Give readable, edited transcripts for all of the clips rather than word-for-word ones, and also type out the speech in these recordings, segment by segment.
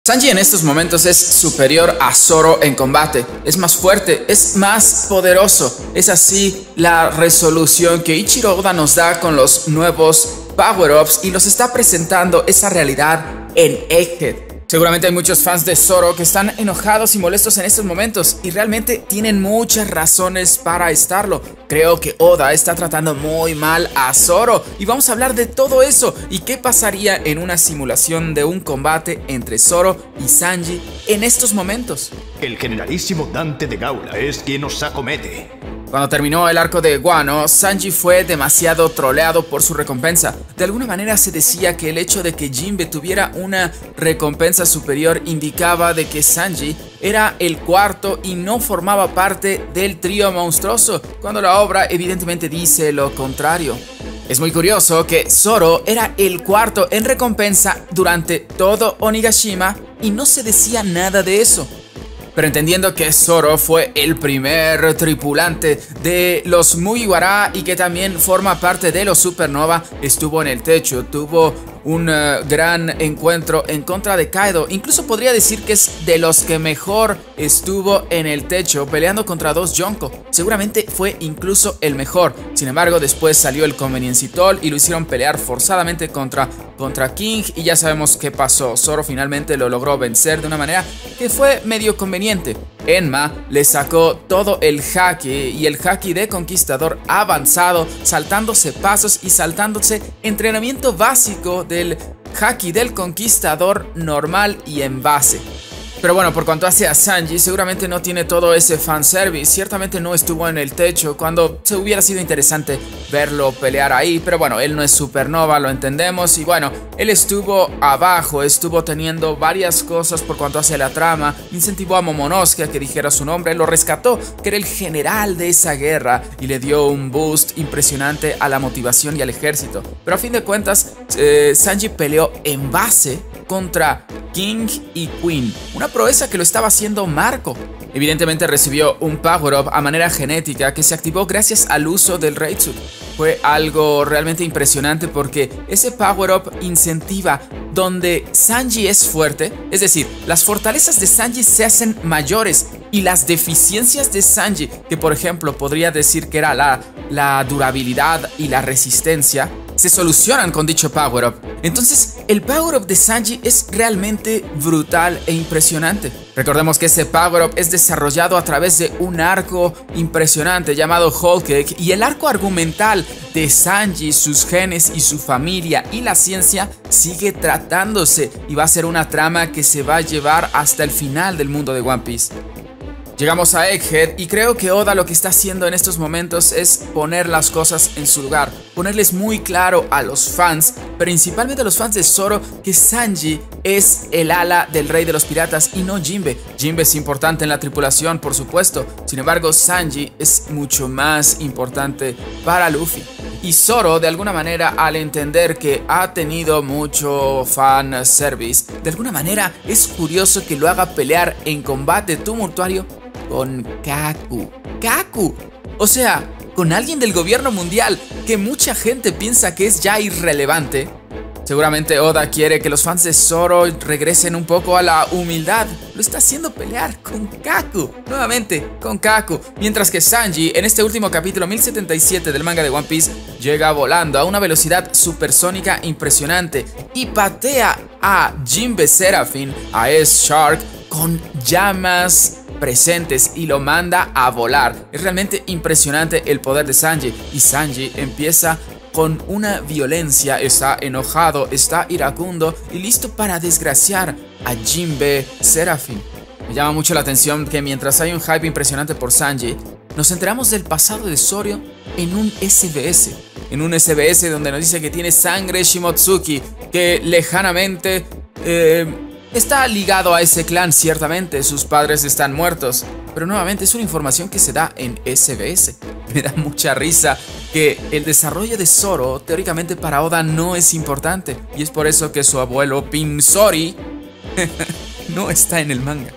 Sanji en estos momentos es superior a Zoro en combate, es más fuerte, es más poderoso. Es así la resolución que Eiichiro Oda nos da con los nuevos power-ups y nos está presentando esa realidad en Egghead. Seguramente hay muchos fans de Zoro que están enojados y molestos en estos momentos y realmente tienen muchas razones para estarlo. Creo que Oda está tratando muy mal a Zoro y vamos a hablar de todo eso y qué pasaría en una simulación de un combate entre Zoro y Sanji en estos momentos. El generalísimo Dante de Gaula es quien nos acomete. Cuando terminó el arco de Wano, Sanji fue demasiado troleado por su recompensa. De alguna manera se decía que el hecho de que Jinbe tuviera una recompensa superior indicaba de que Sanji era el cuarto y no formaba parte del trío monstruoso, cuando la obra evidentemente dice lo contrario. Es muy curioso que Zoro era el cuarto en recompensa durante todo Onigashima y no se decía nada de eso. Pero entendiendo que Zoro fue el primer tripulante de los Mugiwara y que también forma parte de los Supernova, estuvo en el techo, tuvo un gran encuentro en contra de Kaido. Incluso podría decir que es de los que mejor estuvo en el techo peleando contra dos Yonko. Seguramente fue incluso el mejor. Sin embargo, después salió el Conveniencitol y lo hicieron pelear forzadamente contra King y ya sabemos qué pasó. Zoro finalmente lo logró vencer de una manera que fue medio conveniente. Enma le sacó todo el haki y el haki de conquistador avanzado, saltándose pasos y saltándose entrenamiento básico del haki del conquistador normal y en base. Pero bueno, por cuanto hace a Sanji, seguramente no tiene todo ese fanservice. Ciertamente no estuvo en el techo cuando se hubiera sido interesante verlo pelear ahí. Pero bueno, él no es supernova, lo entendemos. Y bueno, él estuvo abajo, estuvo teniendo varias cosas por cuanto hace la trama. Incentivó a Momonosuke a que dijera su nombre, lo rescató, que era el general de esa guerra. Y le dio un boost impresionante a la motivación y al ejército. Pero a fin de cuentas, Sanji peleó en base contra King y Queen, una proeza que lo estaba haciendo Marco. Evidentemente recibió un power-up a manera genética que se activó gracias al uso del Reitsuki. Fue algo realmente impresionante porque ese power-up incentiva donde Sanji es fuerte, es decir, las fortalezas de Sanji se hacen mayores y las deficiencias de Sanji, que por ejemplo podría decir que era la durabilidad y la resistencia, se solucionan con dicho power-up. Entonces, el power-up de Sanji es realmente brutal e impresionante. Recordemos que ese power-up es desarrollado a través de un arco impresionante llamado Whole Cake, y el arco argumental de Sanji, sus genes y su familia y la ciencia sigue tratándose y va a ser una trama que se va a llevar hasta el final del mundo de One Piece. Llegamos a Egghead y creo que Oda lo que está haciendo en estos momentos es poner las cosas en su lugar, ponerles muy claro a los fans, principalmente a los fans de Zoro, que Sanji es el ala del rey de los piratas y no Jinbe. Jinbe es importante en la tripulación, por supuesto, sin embargo Sanji es mucho más importante para Luffy. Y Zoro, de alguna manera, al entender que ha tenido mucho fan service, de alguna manera es curioso que lo haga pelear en combate tumultuario con Kaku. ¡Kaku! O sea, con alguien del gobierno mundial que mucha gente piensa que es ya irrelevante. Seguramente Oda quiere que los fans de Zoro regresen un poco a la humildad. Lo está haciendo pelear con Kaku, nuevamente con Kaku. Mientras que Sanji, en este último capítulo 1077 del manga de One Piece, llega volando a una velocidad supersónica impresionante y patea a Jinbe Serafin, a S-Shark, con llamas presentes y lo manda a volar. Es realmente impresionante el poder de Sanji, y Sanji empieza con una violencia, está enojado, está iracundo y listo para desgraciar a Jinbe Serafin. Me llama mucho la atención que mientras hay un hype impresionante por Sanji, nos enteramos del pasado de Zoro en un SBS. En un SBS donde nos dice que tiene sangre Shimotsuki, que lejanamente está ligado a ese clan. Ciertamente sus padres están muertos, pero nuevamente es una información que se da en SBS. Me da mucha risa que el desarrollo de Zoro teóricamente para Oda no es importante, y es por eso que su abuelo Pinsori no está en el manga.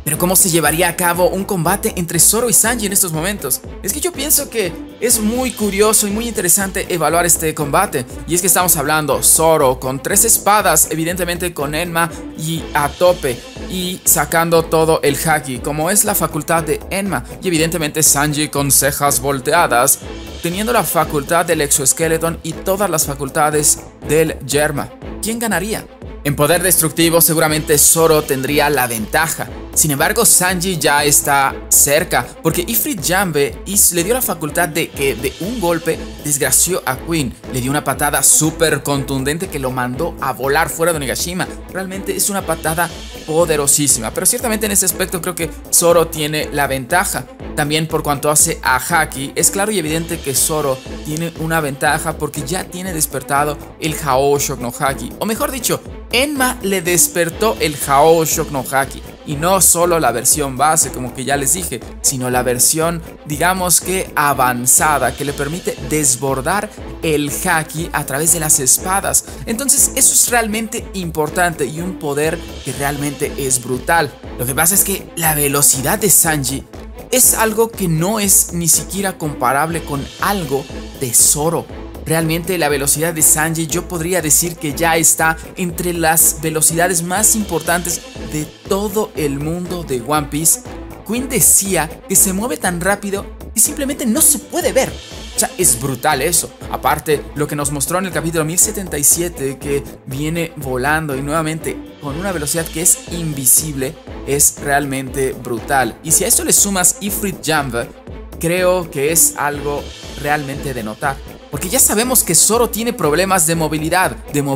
Pero ¿cómo se llevaría a cabo un combate entre Zoro y Sanji en estos momentos? Es que yo pienso que es muy curioso y muy interesante evaluar este combate. Y es que estamos hablando Zoro con 3 espadas, evidentemente con Enma y a tope, y sacando todo el haki, como es la facultad de Enma. Y evidentemente Sanji con cejas volteadas, teniendo la facultad del exoskeleton y todas las facultades del Germa. ¿Quién ganaría? En poder destructivo seguramente Zoro tendría la ventaja. Sin embargo, Sanji ya está cerca, porque Ifrit Janbe le dio la facultad de que de un golpe desgració a Queen. Le dio una patada súper contundente que lo mandó a volar fuera de Onigashima. Realmente es una patada poderosísima, pero ciertamente en ese aspecto creo que Zoro tiene la ventaja. También por cuanto hace a haki, es claro y evidente que Zoro tiene una ventaja porque ya tiene despertado el Hao Shock no Haki. O mejor dicho, Enma le despertó el Hao Shock no Haki. Y no solo la versión base, como que ya les dije, sino la versión, digamos que avanzada, que le permite desbordar el haki a través de las espadas. Entonces eso es realmente importante y un poder que realmente es brutal. Lo que pasa es que la velocidad de Sanji es algo que no es ni siquiera comparable con algo de Zoro. Realmente la velocidad de Sanji yo podría decir que ya está entre las velocidades más importantes de todo el mundo de One Piece. Queen decía que se mueve tan rápido y simplemente no se puede ver. O sea, es brutal eso. Aparte, lo que nos mostró en el capítulo 1077, que viene volando y nuevamente con una velocidad que es invisible, es realmente brutal. Y si a esto le sumas Ifrit Janbe, creo que es algo realmente de notar. Porque ya sabemos que Zoro tiene problemas de movilidad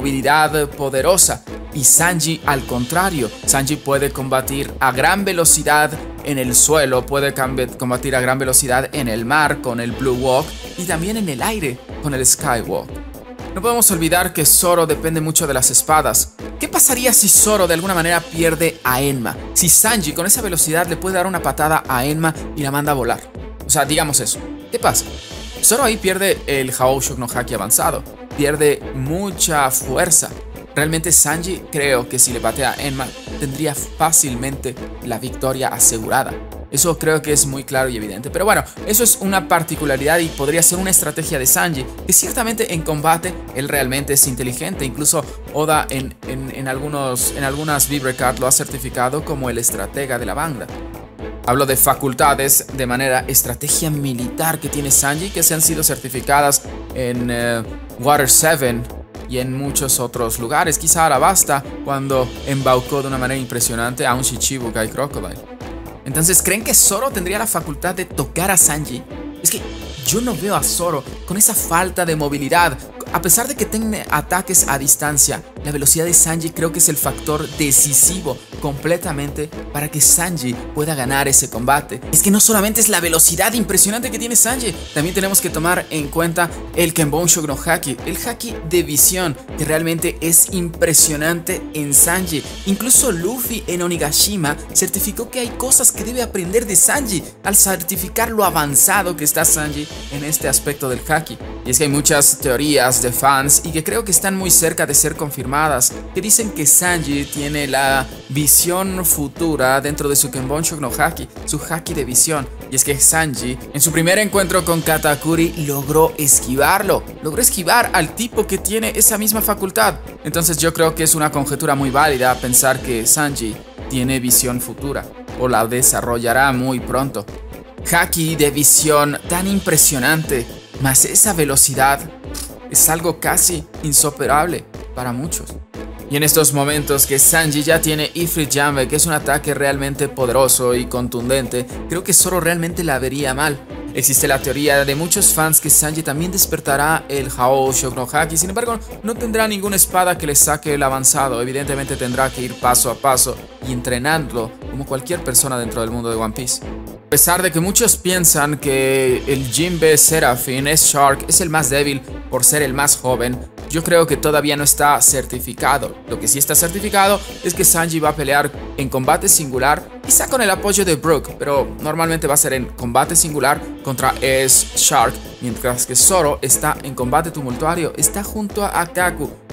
poderosa. Y Sanji al contrario. Sanji puede combatir a gran velocidad en el suelo, puede combatir a gran velocidad en el mar con el Blue Walk y también en el aire con el Skywalk. No podemos olvidar que Zoro depende mucho de las espadas. ¿Qué pasaría si Zoro de alguna manera pierde a Enma? Si Sanji con esa velocidad le puede dar una patada a Enma y la manda a volar. O sea, digamos eso. ¿Qué pasa? Zoro ahí pierde el Hao Shock no Haki avanzado, pierde mucha fuerza. Realmente Sanji creo que si le patea a Enma tendría fácilmente la victoria asegurada. Eso creo que es muy claro y evidente. Pero bueno, eso es una particularidad y podría ser una estrategia de Sanji, que ciertamente en combate él realmente es inteligente. Incluso Oda en algunas Vibrecard lo ha certificado como el estratega de la banda. Hablo de facultades de manera estrategia militar que tiene Sanji, que se han sido certificadas en Water 7 y en muchos otros lugares. Quizá Arabasta cuando embaucó de una manera impresionante a un Shichibukai Crocodile. Entonces, ¿creen que Zoro tendría la facultad de tocar a Sanji? Es que yo no veo a Zoro con esa falta de movilidad. A pesar de que tenga ataques a distancia, la velocidad de Sanji creo que es el factor decisivo completamente para que Sanji pueda ganar ese combate. Es que no solamente es la velocidad impresionante que tiene Sanji, también tenemos que tomar en cuenta el Kenbon Shock no Haki, el haki de visión, que realmente es impresionante en Sanji. Incluso Luffy en Onigashima certificó que hay cosas que debe aprender de Sanji al certificar lo avanzado que está Sanji en este aspecto del haki. Y es que hay muchas teorías de fans y que creo que están muy cerca de ser confirmadas, que dicen que Sanji tiene la visión futura dentro de su Kenbon Shock no Haki, su haki de visión. Y es que Sanji en su primer encuentro con Katakuri logró esquivar al tipo que tiene esa misma facultad. Entonces yo creo que es una conjetura muy válida pensar que Sanji tiene visión futura o la desarrollará muy pronto. Haki de visión tan impresionante, más esa velocidad, es algo casi insuperable para muchos. Y en estos momentos que Sanji ya tiene Ifrit Janbe, que es un ataque realmente poderoso y contundente, creo que Zoro realmente la vería mal. Existe la teoría de muchos fans que Sanji también despertará el Hao Shock no Haki, sin embargo no tendrá ninguna espada que le saque el avanzado. Evidentemente tendrá que ir paso a paso y entrenarlo como cualquier persona dentro del mundo de One Piece. A pesar de que muchos piensan que el Jinbe Seraphim S-Shark es el más débil por ser el más joven, yo creo que todavía no está certificado. Lo que sí está certificado es que Sanji va a pelear en combate singular, quizá con el apoyo de Brook, pero normalmente va a ser en combate singular contra S-Shark, mientras que Zoro está en combate tumultuario, está junto a Kaku.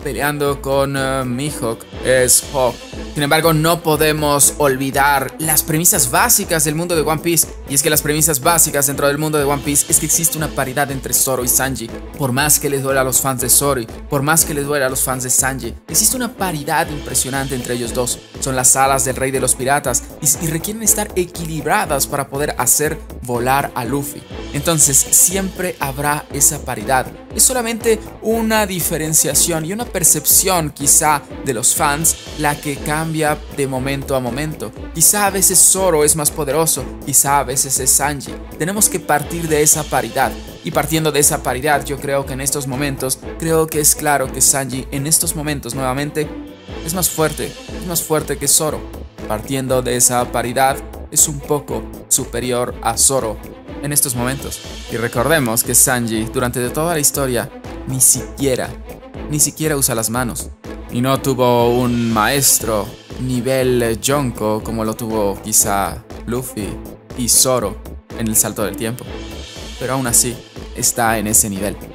peleando con Mihawk es Hawk. Sin embargo, no podemos olvidar las premisas básicas del mundo de One Piece. Y es que las premisas básicas dentro del mundo de One Piece es que existe una paridad entre Zoro y Sanji. Por más que les duela a los fans de Zoro, por más que les duela a los fans de Sanji, existe una paridad impresionante entre ellos dos. Son las alas del rey de los piratas y requieren estar equilibradas para poder hacer volar a Luffy. Entonces siempre habrá esa paridad. Es solamente una diferenciación y una percepción quizá de los fans la que cambia de momento a momento. Quizá a veces Zoro es más poderoso, quizá a veces es Sanji. Tenemos que partir de esa paridad. Y partiendo de esa paridad, yo creo que en estos momentos, creo que es claro que Sanji en estos momentos nuevamente es más fuerte que Zoro. Partiendo de esa paridad, es un poco superior a Zoro en estos momentos. Y recordemos que Sanji, durante toda la historia, ni siquiera usa las manos. Y no tuvo un maestro nivel Yonko como lo tuvo quizá Luffy y Zoro en el salto del tiempo. Pero aún así, está en ese nivel.